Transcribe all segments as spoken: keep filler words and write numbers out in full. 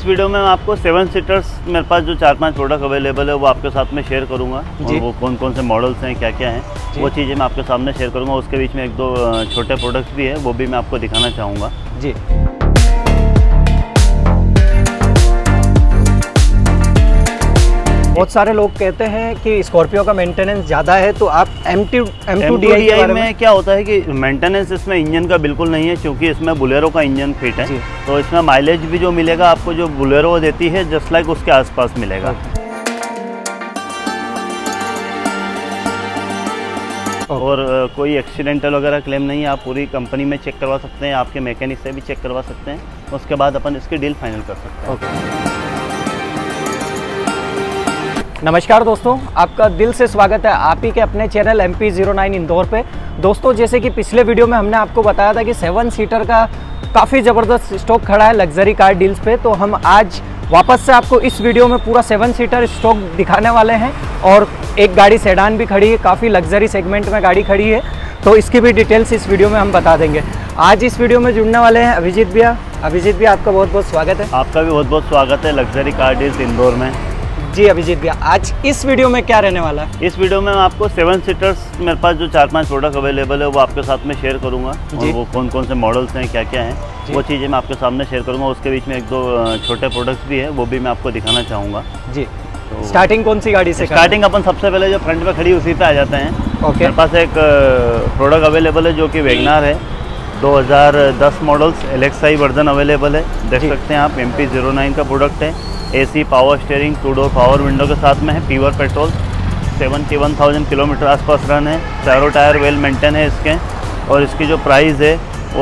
इस वीडियो में मैं आपको सेवन सीटर्स मेरे पास जो चार पांच प्रोडक्ट अवेलेबल है वो आपके साथ में शेयर करूंगा और वो कौन कौन से मॉडल्स हैं, क्या क्या हैं, वो चीज़ें मैं आपके सामने शेयर करूंगा। उसके बीच में एक दो छोटे प्रोडक्ट्स भी है, वो भी मैं आपको दिखाना चाहूँगा जी। बहुत सारे लोग कहते हैं कि स्कॉर्पियो का मेंटेनेंस ज़्यादा है, तो आप M two M two D I के बारे में क्या होता है कि मेंटेनेंस इसमें इंजन का बिल्कुल नहीं है, क्योंकि इसमें बुलेरो का इंजन फिट है, तो इसमें माइलेज भी जो मिलेगा आपको जो बुलेरो देती है जस्ट लाइक उसके आसपास मिलेगा। और uh, कोई एक्सीडेंटल वगैरह क्लेम नहीं है, आप पूरी कंपनी में चेक करवा सकते हैं, आपके मैकेनिक से भी चेक करवा सकते हैं, उसके बाद अपन इसकी डील फाइनल कर सकते हैं। okay. नमस्कार दोस्तों, आपका दिल से स्वागत है आप ही के अपने channel M P zero nine Indore पे। दोस्तों, जैसे कि पिछले वीडियो में हमने आपको बताया था कि सेवन सीटर का काफ़ी ज़बरदस्त स्टॉक खड़ा है लग्जरी कार डील्स पे, तो हम आज वापस से आपको इस वीडियो में पूरा सेवन सीटर स्टॉक दिखाने वाले हैं। और एक गाड़ी सेडान भी खड़ी है, काफ़ी लग्जरी सेगमेंट में गाड़ी खड़ी है, तो इसकी भी डिटेल्स इस वीडियो में हम बता देंगे। आज इस वीडियो में जुड़ने वाले हैं अभिजीत भैया। अभिजीत भैया, आपका बहुत बहुत स्वागत है। आपका भी बहुत बहुत स्वागत है लग्जरी कार डील्स इंदौर में। जी अभिजीत भैया, आज इस वीडियो में क्या रहने वाला है? इस वीडियो में मैं आपको सेवन सीटर्स मेरे पास जो चार पांच प्रोडक्ट अवेलेबल है वो आपके साथ में शेयर करूंगा और वो कौन कौन से मॉडल्स हैं, क्या क्या हैं, वो चीज़ें मैं आपके सामने शेयर करूंगा। उसके बीच में एक दो छोटे प्रोडक्ट्स भी है, वो भी मैं आपको दिखाना चाहूँगा जी। तो स्टार्टिंग कौन सी गाड़ी से? स्टार्टिंग अपन सबसे पहले जो फ्रंट में खड़ी उसी पे आ जाते हैं। ओके, मेरे पास एक प्रोडक्ट अवेलेबल है जो कि वैगनार है, दो हज़ार दस models L X I version available है, देख सकते हैं आप। एम पी ज़ीरो नाइन का प्रोडक्ट है, AC power steering, two door power window के साथ में है, प्योर पेट्रोल, इकहत्तर हज़ार किलोमीटर आसपास रन है, चारों टायर वेल मेंटेन है इसके। और इसकी जो प्राइस है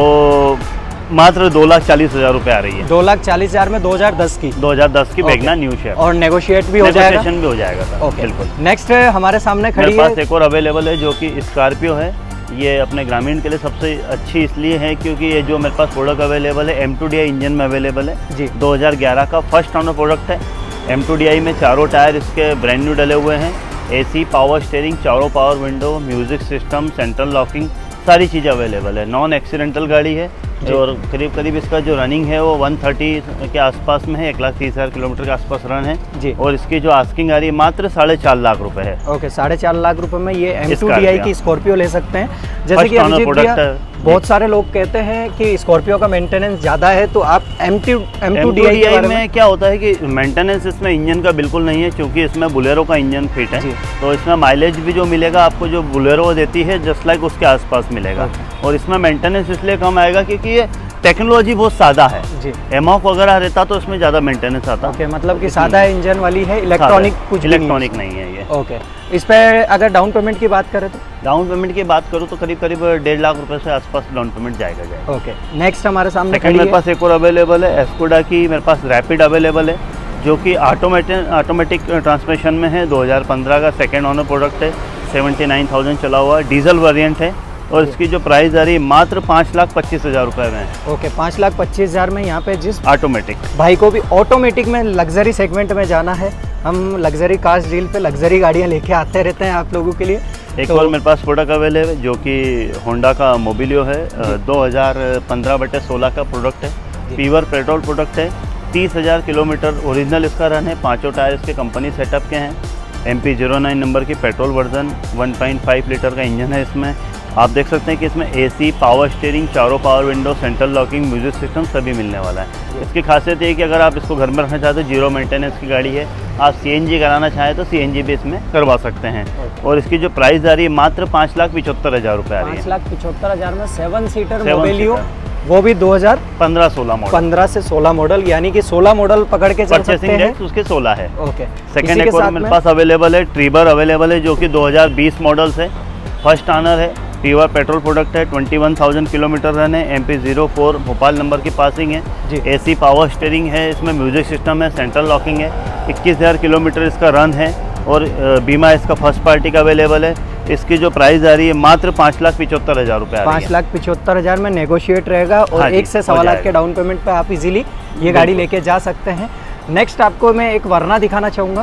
वो मात्र दो लाख चालीस हज़ार रुपये आ रही है। दो लाख चालीस हज़ार में दो हज़ार दस की दो हज़ार दस की वैगनार न्यू शेयर, और नेगोशिएट भी हो जाएगा, भी हो जाएगा। ओके, बिल्कुल। नेक्स्ट हमारे सामने खड़ी मेरे पास एक और अवेलेबल है जो कि स्कॉर्पियो है। ये अपने ग्रामीण के लिए सबसे अच्छी इसलिए है क्योंकि ये जो मेरे पास प्रोडक्ट अवेलेबल है M two D I engine में अवेलेबल है जी। दो हज़ार ग्यारह का फर्स्ट ऑनर प्रोडक्ट है। एम टू डी आई में चारों टायर इसके ब्रांड न्यू डले हुए हैं, एसी पावर स्टीयरिंग, चारों power window, music system, central locking, सारी चीज़ें अवेलेबल है। नॉन एक्सीडेंटल गाड़ी है और करीब करीब इसका जो रनिंग है वो एक सौ तीस के आसपास में है, एक लाख तीस हज़ार किलोमीटर के आसपास रन है जी। और इसकी जो आस्किंग आ रही है मात्र साढ़े चार लाख रुपए है। ओके, साढ़े चार लाख रुपए में ये एम टू डी आई की स्कॉर्पियो ले सकते हैं। जैसे कि अभिजीत भैया, बहुत सारे लोग कहते हैं कि स्कॉर्पियो का मेंटेनेंस ज़्यादा है, तो आप M two M two D I में क्या होता है कि मेंटेनेंस इसमें इंजन का बिल्कुल नहीं है, क्योंकि इसमें बुलेरो का इंजन फिट है, तो इसमें माइलेज भी जो मिलेगा आपको जो बुलेरो देती है जस्ट लाइक उसके आसपास मिलेगा। और इसमें मेंटेनेंस इसलिए कम आएगा क्योंकि ये टेक्नोलॉजी बहुत सादा है जी। एमॉक वगैरह रहता तो इसमें ज़्यादा मेंटेनेंस आता। ओके, मतलब कि सादा इंजन वाली है, इलेक्ट्रॉनिक कुछ इलेक्ट्रॉनिक नहीं है ये। ओके, इस पे अगर डाउन पेमेंट की बात करें तो? डाउन पेमेंट की बात करूँ तो करीब करीब डेढ़ लाख रुपए से आसपास डाउन पेमेंट जाएगा जाएगा। ओके, नेक्स्ट हमारे सामने मेरे पास एक और अवेलेबल है, एस्कोडा की मेरे पास रैपिड अवेलेबल है जो कि ऑटोमेटिक ऑटोमेटिक ट्रांसमिशन में है, दो हज़ार पंद्रह का सेकेंड ऑनर प्रोडक्ट है, सेवेंटी नाइन थाउजेंड चला हुआ, डीजल वेरिएंट है और इसकी जो प्राइस आ रही है मात्र पाँच लाख पच्चीस हज़ार रुपये में। ओके, पाँच लाख पच्चीस हज़ार में यहाँ पे जिस ऑटोमेटिक भाई को भी ऑटोमेटिक में लग्जरी सेगमेंट में जाना है, हम लग्जरी कार्स डील पे लग्जरी गाड़ियाँ लेके आते रहते हैं आप लोगों के लिए। एक तो और मेरे पास प्रोडक्ट अवेलेबल है जो कि होंडा का मोबिलियो है, दो हज़ार पंद्रह बटे सोलह का प्रोडक्ट है, प्योर पेट्रोल प्रोडक्ट है, तीस हज़ार किलोमीटर ओरिजिनल इसका रन है, पाँचों टायर इसके कंपनी सेटअप के हैं, M P zero nine number की petrol version, one point five litre का इंजन है इसमें। आप देख सकते हैं कि इसमें एसी, पावर स्टीयरिंग, चारों power window, central locking, music system सभी मिलने वाला है। इसकी खासियत ये है कि अगर आप इसको घर में रखना चाहते हो, जीरो मेंटेनेंस की गाड़ी है, आप सीएनजी कराना चाहें तो सीएनजी भी इसमें करवा सकते हैं। और इसकी जो प्राइस आ रही है मात्र पाँच लाख पिछहत्तर हज़ार रुपये आ रही है। पाँच लाख पिछहत्तर हज़ार में सेवन सीटर मोबिलियो, वो भी दो हज़ार पंद्रह सोलह मॉडल, पंद्रह से सोलह मॉडल, यानी कि सोलह मॉडल पकड़ के चल सकते हैं। उसके सोलह है। ओके, सेकंड एक और मेरे पास अवेलेबल है, ट्रिबर अवेलेबल है जो कि दो हज़ार बीस मॉडल्स है, फर्स्ट ऑनर है, प्योर पेट्रोल प्रोडक्ट है, इक्कीस हज़ार किलोमीटर रन है, M P zero four Bhopal number की पासिंग है, एसी पावर स्टीयरिंग है, इसमें म्यूजिक सिस्टम है, सेंट्रल लॉकिंग है, इक्कीस हज़ार किलोमीटर इसका रन है और बीमा इसका फर्स्ट पार्टी का अवेलेबल है। इसकी जो प्राइस आ रही है मात्र पाँच लाख पिछहत्तर हज़ार रुपये पाँच लाख पिछहत्तर हज़ार में नेगोशिएट रहेगा और हाँ एक से सवा लाख के डाउन पेमेंट पे आप इजीली ये गाड़ी लेके जा सकते हैं। नेक्स्ट आपको मैं एक वरना दिखाना चाहूँगा।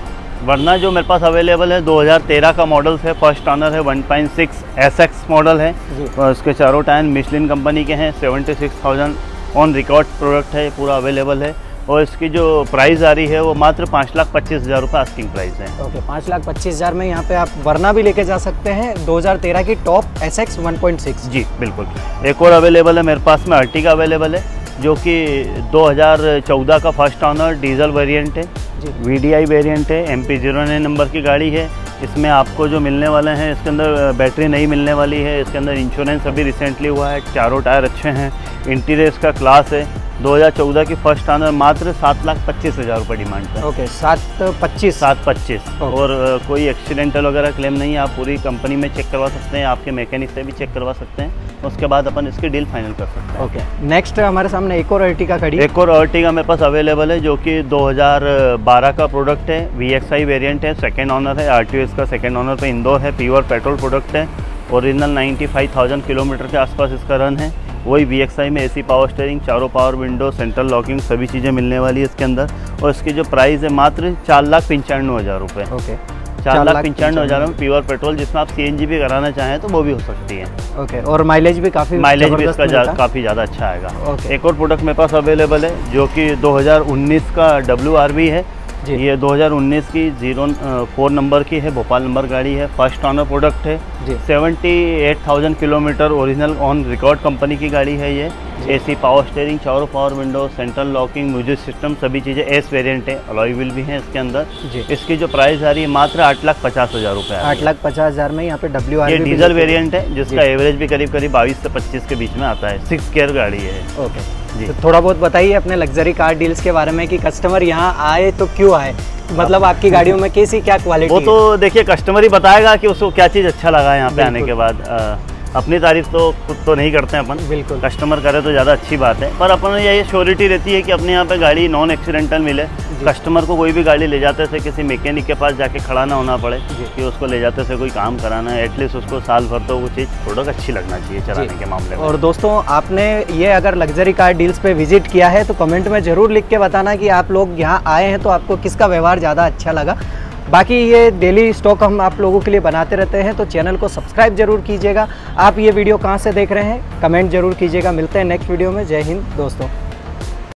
वरना जो मेरे पास अवेलेबल है दो हज़ार तेरह का मॉडल्स है, फर्स्ट ऑनर है, one point six S X model है और उसके चारों टायर मिशलिन कंपनी के हैं, seventy six thousand on record product है, पूरा अवेलेबल है और इसकी जो प्राइस आ रही है वो मात्र पाँच लाख पच्चीस हज़ार रुपये आस्किंग प्राइस है। ओके, पाँच लाख पच्चीस हज़ार में यहाँ पे आप वरना भी लेके जा सकते हैं। दो हज़ार तेरह की top S X one point six. जी बिल्कुल। एक और अवेलेबल है मेरे पास में, अर्टिगा अवेलेबल है जो कि दो हज़ार चौदह का फर्स्ट ऑनर डीजल वेरिएंट है, वी डी आई वेरिएंट है, M P zero nine number की गाड़ी है। इसमें आपको जो मिलने वाले हैं, इसके अंदर बैटरी नहीं मिलने वाली है, इसके अंदर इंश्योरेंस अभी रिसेंटली हुआ है, चारों टायर अच्छे हैं, इंटीरियर इसका क्लास है। दो हज़ार चौदह की फर्स्ट ऑनर, मात्र सात लाख पच्चीस हज़ार रुपये डिमांड है। ओके, सात पच्चीस सात पच्चीस और uh, कोई एक्सीडेंटल वगैरह क्लेम नहीं है। आप पूरी कंपनी में चेक करवा सकते हैं, आपके मैकेनिक से भी चेक करवा सकते हैं, उसके बाद अपन इसकी डील फाइनल कर सकते हैं। ओके, नेक्स्ट हमारे सामने एक और अर्टिगा खड़ी है। एक और अर्टिगा मेरे पास अवेलेबल है जो कि दो हज़ार बारह का प्रोडक्ट है, वी एक्स आई वेरिएंट है, सेकेंड ऑनर है, आर टी ओ इसका सेकेंड ऑनर पे इंदौर है, प्योर पेट्रोल प्रोडक्ट है, original ninety five thousand kilometre के आसपास इसका रन है। वही वी एक्स आई में एसी पावर स्टीयरिंग, चारों पावर विंडो, सेंट्रल लॉकिंग, सभी चीज़ें मिलने वाली है इसके अंदर। और इसकी जो प्राइस है मात्र चार लाख पंचानवे हज़ार रुपये। ओके, चार लाख पंचानवे हज़ार में प्योर पेट्रोल, जिसमें आप सी एन जी भी कराना चाहें तो वो भी हो सकती है। ओके, और माइलेज भी काफ़ी माइलेज भी इसका जा, काफ़ी ज़्यादा अच्छा आएगा। ओके। एक और प्रोडक्ट मेरे पास अवेलेबल है जो कि दो हज़ार उन्नीस का डब्ल्यू आर वी है। ये दो हज़ार उन्नीस की जीरो फोर नंबर की है, भोपाल नंबर गाड़ी है, फर्स्ट ऑनर प्रोडक्ट है, seventy eight thousand kilometre original on record company की गाड़ी है। ये एसी पावर स्टीयरिंग, चारों power window, central locking, music system, सभी चीज़ें एस वेरिएंट है, अलॉय व्हील भी है इसके अंदर। इसकी जो प्राइस आ रही है मात्र आठ लाख पचास हज़ार रुपये। आठ लाख पचास हज़ार में यहाँ पे डब्ल्यू आर ये डीजल वेरिएंट है जिसका एवरेज भी करीब करीब बाईस से पच्चीस के बीच में आता है। सिक्स गियर गाड़ी है। ओके जी, तो थोड़ा बहुत बताइए अपने लग्जरी कार डील्स के बारे में कि कस्टमर यहाँ आए तो क्यों आए, मतलब आपकी गाड़ियों में कैसी क्या क्वालिटी? वो तो देखिए कस्टमर ही बताएगा कि उसको क्या चीज़ अच्छा लगा यहाँ पे आने के बाद। आ, अपनी तारीफ तो खुद तो नहीं करते हैं अपन, बिल्कुल कस्टमर करे तो ज़्यादा अच्छी बात है। पर अपन ये श्योरिटी रहती है कि अपने यहाँ पे गाड़ी नॉन एक्सीडेंटल मिले। कस्टमर को कोई भी गाड़ी ले जाते से किसी मैकेनिक के पास जाके खड़ा ना होना पड़े कि उसको ले जाते से कोई काम कराना है, एटलीस्ट उसको साल भर तो वो चीज़ प्रोडक्ट अच्छी लगना चाहिए चलाने के मामले में। और दोस्तों, आपने ये अगर लग्जरी कार डील्स पे विजिट किया है तो कमेंट में ज़रूर लिख के बताना कि आप लोग यहाँ आए हैं तो आपको किसका व्यवहार ज़्यादा अच्छा लगा। बाकी ये डेली स्टॉक हम आप लोगों के लिए बनाते रहते हैं, तो चैनल को सब्सक्राइब जरूर कीजिएगा। आप ये वीडियो कहाँ से देख रहे हैं कमेंट जरूर कीजिएगा। मिलते हैं नेक्स्ट वीडियो में। जय हिंद दोस्तों।